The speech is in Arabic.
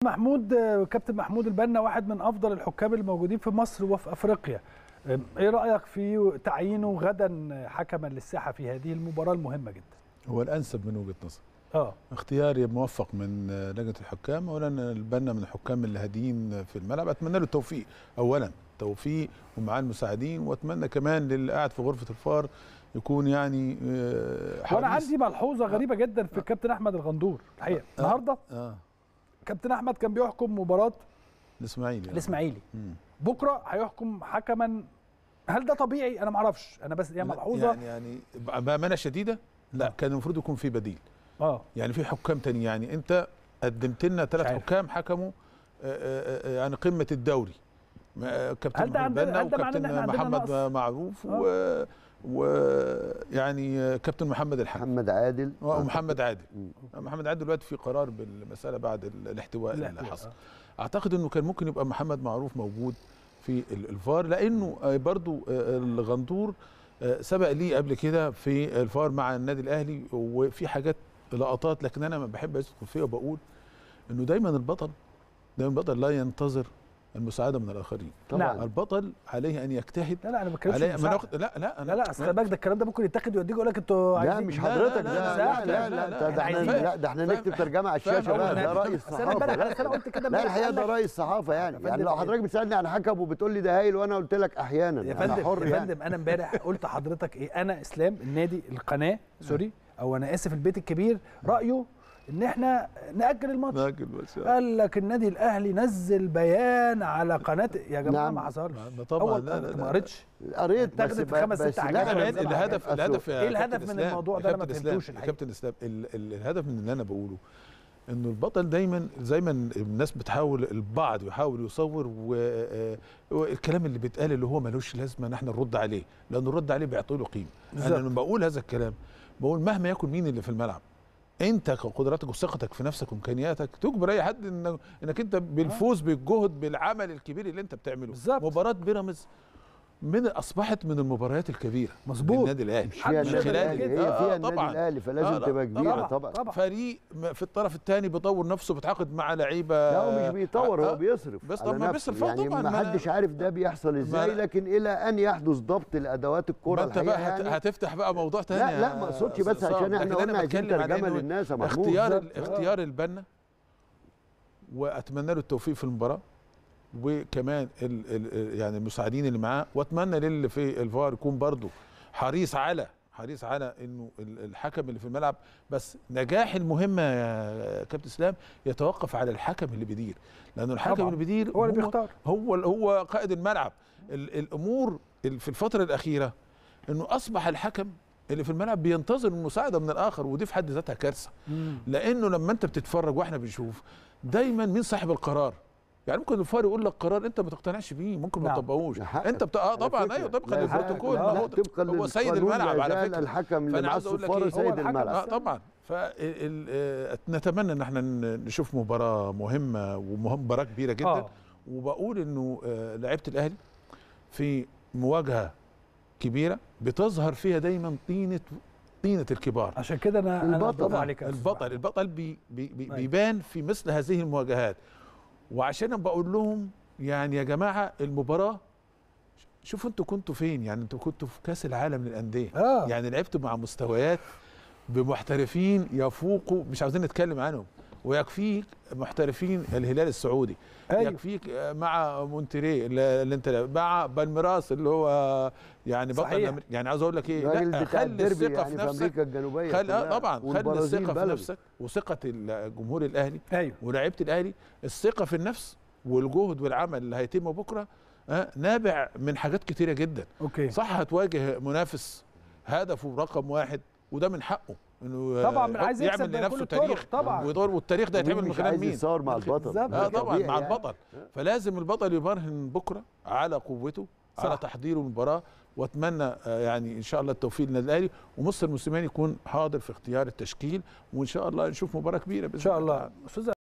كابتن محمود البنا واحد من افضل الحكام الموجودين في مصر وفي افريقيا. ايه رايك في تعيينه غدا حكما للساحه في هذه المباراه المهمه جدا؟ هو الانسب من وجهه نظري. اختيار موفق من لجنه الحكام. اولا البنا من الحكام الهاديين في الملعب، اتمنى له التوفيق، اولا توفيق ومعاه المساعدين، واتمنى كمان للي قاعد في غرفه الفار يكون يعني حريص. وانا عندي ملحوظه غريبه جدا في الكابتن احمد الغندور الحقيقه. النهارده كابتن احمد كان بيحكم مباراه الاسماعيلي بكره هيحكم حكما. هل ده طبيعي؟ انا ما اعرفش، انا بس هي ملحوظه يعني بامانه شديده. لا كان المفروض يكون في بديل. يعني في حكام تاني. يعني انت قدمت لنا 3 حكام حكموا يعني قمه الدوري، كابتن البنا وكابتن محمد معروف ويعني كابتن محمد عادل ومحمد عادل. محمد عادل دلوقتي في قرار بالمساله بعد الاحتواء اللي حصل. اعتقد انه كان ممكن يبقى محمد معروف موجود في الفار، لانه برضو الغندور سبق لي قبل كده في الفار مع النادي الاهلي، وفي حاجات لقطات، لكن انا ما بحب ادخل فيها وبقول انه دايما البطل لا ينتظر المساعده من الاخرين. طبعا البطل عليه ان يجتهد. لا انا ما بتكلمش لا اصل بالك ده الكلام ده ممكن يتاخد ويوديك يقول لك انتوا عايزين. لا مش حضرتك. ده احنا نكتب ترجمه على الشاشه بقى. ده رئيس صحافه. لا الحقيقه ده رئيس صحافه. يعني لو حضرتك بتسالني عن حكم وبتقول لي ده هايل وانا قلت لك احيانا يا فندم انا امبارح قلت لحضرتك ايه؟ انا اسلام النادي القناه او انا اسف البيت الكبير رايه ان احنا ناجل الماتش. قال لك النادي الاهلي نزل بيان على قناه. يا جماعه ما حصلش طبعا. ما قريتش. قريت بس 5-6 حاجات. الهدف ايه الهدف من الموضوع ده؟ انا ما فهمتوش الحقيقه. كابتن اسلام الهدف من اللي انا بقوله انه البطل دايما زي ما الناس بتحاول، البعض يحاول يصور والكلام اللي بيتقال اللي هو ملوش لازمه ان احنا نرد عليه، لان الرد عليه بيعطي له قيمه. انا لما بقول هذا الكلام بقول مهما يكن مين اللي في الملعب، انت قدراتك وثقتك في نفسك وامكانياتك تجبر اي حد انك انت بالفوز بالجهد بالعمل الكبير اللي انت بتعمله. مباراه بيراميدز اصبحت من المباريات الكبيره. مظبوط. النادي الاهلي هي فيها النادي الاهلي فلازم تبقى كبيره. طبعا فريق في الطرف الثاني بيطور نفسه، بيتعاقد مع لعيبه. لا هو مش بيطور، هو بيصرف. بس طبعا بيصرف يعني طبعا. ما حدش عارف ده بيحصل ازاي، لكن الى ان يحدث ضبط لادوات الكره. انت بقى هتفتح بقى موضوع ثاني. لا ما اقصدش، بس عشان احنا قلنا عايزين ترجمه للناس يا محمود. اختيار البنا، واتمنى له التوفيق في المباراه، وكمان يعني المساعدين اللي معاه، واتمنى للي في الفار يكون برضه حريص على انه الحكم اللي في الملعب. بس نجاح المهمه يا كابتن اسلام يتوقف على الحكم اللي بيدير، لانه الحكم اللي بيدير هو اللي بيختار، هو قائد الملعب. الامور في الفتره الاخيره انه اصبح الحكم اللي في الملعب بينتظر المساعده من الاخر، ودي في حد ذاتها كارثه. لانه لما انت بتتفرج واحنا بنشوف دايما مين صاحب القرار. يعني ممكن الفار يقول لك قرار انت ما تقتنعش بيه، ممكن ما تطبقوش. انت طبعا ايوه طبقا للبروتوكول. هو سيد الملعب على فكره. الحكم اللي مع الصفاره سيد الملعب. طبعا. فنتمنى ان احنا نشوف مباراه مهمه ومباراه كبيره جدا. وبقول انه لعيبه الاهلي في مواجهه كبيره بتظهر فيها دايما طينه الكبار. عشان كده انا البطل بيبان في مثل هذه المواجهات. وعشان بقول لهم يعني يا جماعه المباراه، شوفوا انتوا كنتوا فين. يعني انتوا كنتوا في كاس العالم للانديه. يعني لعبتوا مع مستويات بمحترفين يفوقوا، مش عاوزين نتكلم عنهم، ويكفيك محترفين الهلال السعودي. يكفيك مع مونتري اللي انت مع بالميراس اللي هو يعني بطل. يعني عاوز اقول لك ايه، لا خلي الثقه يعني في نفسك. طبعا خلي الثقه في نفسك وثقه الجمهور الاهلي ولاعيبه الاهلي. الثقه في النفس والجهد والعمل اللي هيتم بكره نابع من حاجات كتيره جدا. صح هتواجه منافس هدفه رقم 1 وده من حقه انه طبعا عايز يعمل لنفسه تاريخ طبعا. والتاريخ ده يتعمل من خلال مين؟ يصور مع البطل. طبعا مع البطل. فلازم البطل يبرهن بكره على قوته، على تحضيره المباراه. واتمنى يعني ان شاء الله التوفيق للنادي الاهلي، ومستر موسيماني يكون حاضر في اختيار التشكيل، وان شاء الله نشوف مباراه كبيره باذن الله. ان شاء الله.